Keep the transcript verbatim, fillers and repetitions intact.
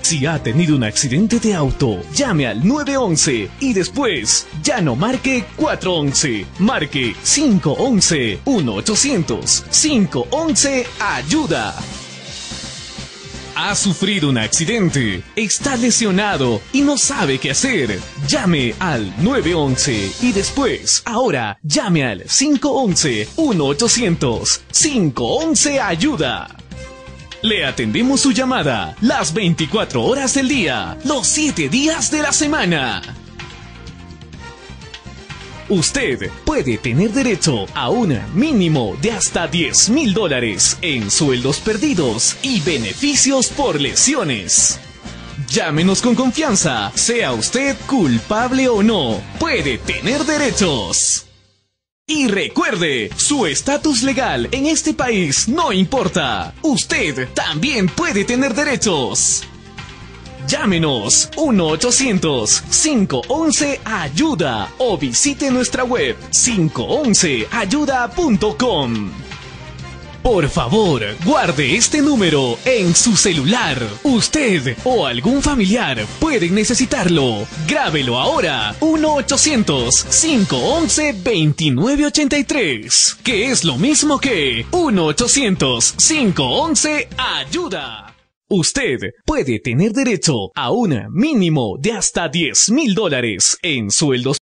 Si ha tenido un accidente de auto, llame al nueve once y después ya no marque cuatro once, marque cinco once, uno ochocientos, cinco once ayuda. Ha sufrido un accidente, está lesionado y no sabe qué hacer. Llame al nueve once y después, ahora, llame al cinco once, uno ochocientos, cinco once ayuda. Le atendemos su llamada las veinticuatro horas del día, los siete días de la semana. Usted puede tener derecho a un mínimo de hasta diez mil dólares en sueldos perdidos y beneficios por lesiones. Llámenos con confianza, sea usted culpable o no, puede tener derechos. Y recuerde, su estatus legal en este país no importa. Usted también puede tener derechos. Llámenos uno ochocientos, cinco once ayuda o visite nuestra web cinco once ayuda punto com. Por favor, guarde este número en su celular. Usted o algún familiar pueden necesitarlo. Grábelo ahora. uno ochocientos, cinco once, veintinueve ochenta y tres. Que es lo mismo que uno ochocientos, cinco once ayuda. Usted puede tener derecho a un mínimo de hasta diez mil dólares en sueldos